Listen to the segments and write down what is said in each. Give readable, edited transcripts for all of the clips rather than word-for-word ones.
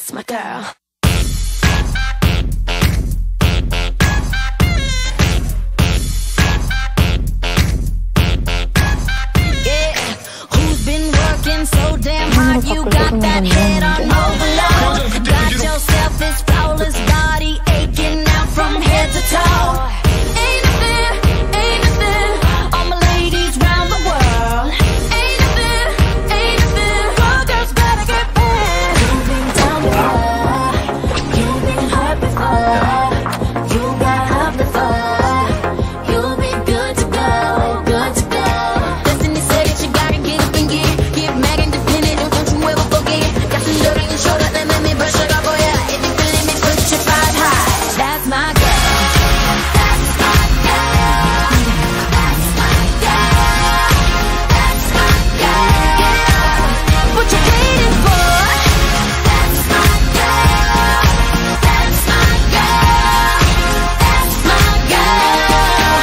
that's my girl. So damn hot, you got that head on overload. Got yourself this flawless body aching out from head to toe. Ain't nothing, all my ladies round the world. Ain't nothing, all girls gotta get back. You've been down before, you've been hurt before, you got up before. You'll be good to go, good to go. Destiny said that you gotta get up and get mad independent, don't you ever forget. Got some dirt on your shoulder, then let me brush it off, oh yeah. If you feeling me, put your five high. That's my girl. That's my girl. That's my girl. That's my girl. What you waiting for? That's my girl. That's my girl. That's my girl.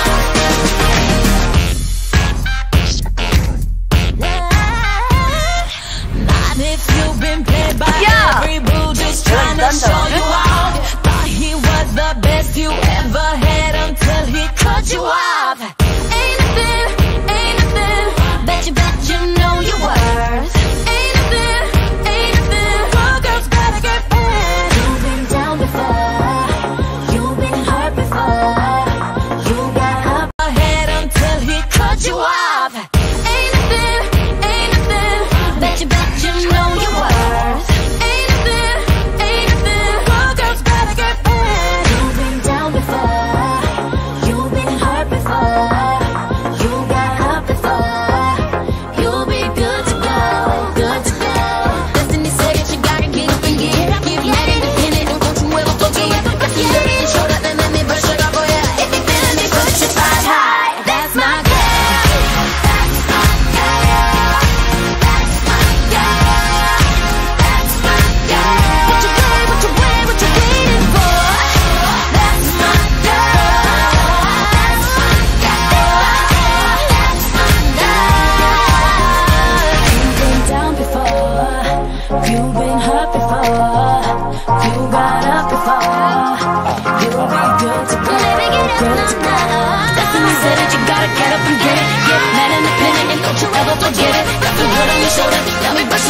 Not if you've been played by every boo, just trying to show you off. Thought he was the best you ever had until he cut you off. Ain't nothing that you know you're worth. Ain't nothing, all girls gotta get back. You've been down before, you've been hurt before, you got up ahead until he cut you off. Ain't nothing that you know you're worth. Ain't nothing, all girls gotta get back. You've been down before, you've been hurt before, you got up before. You'll be good to go, good to go. Destiny said that you gotta get up and get mad independent, don't you ever forget. Got some dirt in your shoulder, then let me brush it off, oh yeah. If you feeling me, put your five high. That's my girl. That's my girl. That's my girl. That's my girl. What you waiting for? That's my girl. That's my girl. That's my girl. You've been down before, you've been hurt before, you got up before. You'll be good to go, good to go. Destiny said that you gotta get up and get it. Get mad independent and don't you ever forget it. Got the wood on your shoulder, let me brush